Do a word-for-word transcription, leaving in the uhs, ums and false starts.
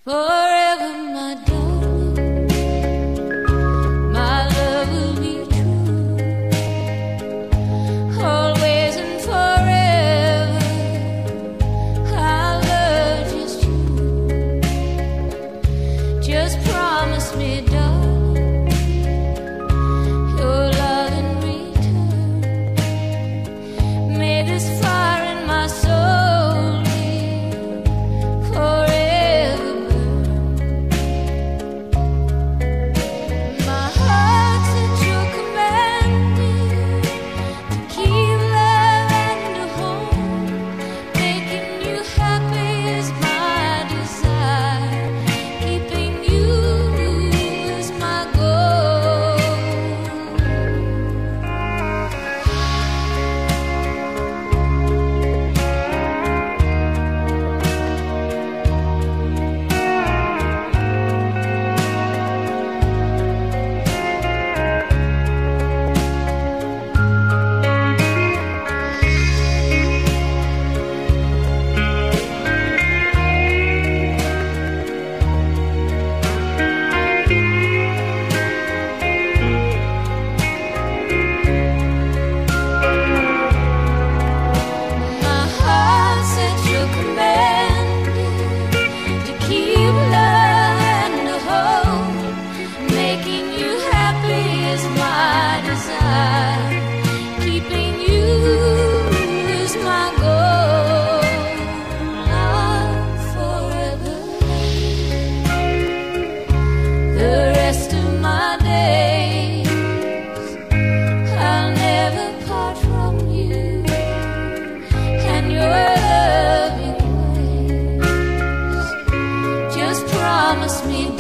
Forever, my darling, my love will be true, always and forever. I'll love just you. Just promise me, darling, your love in return. May this fire in my soul forever burn. My heart's at your command, to keep love and to hold. Making you happy is my desire. Keeping you is my goal. My heart's at your command, to keep love and to hold. Making you happy is my desire. Keeping you is my goal. Love forever. The rest of my days, I'll never part from you and your loving ways. Just promise me,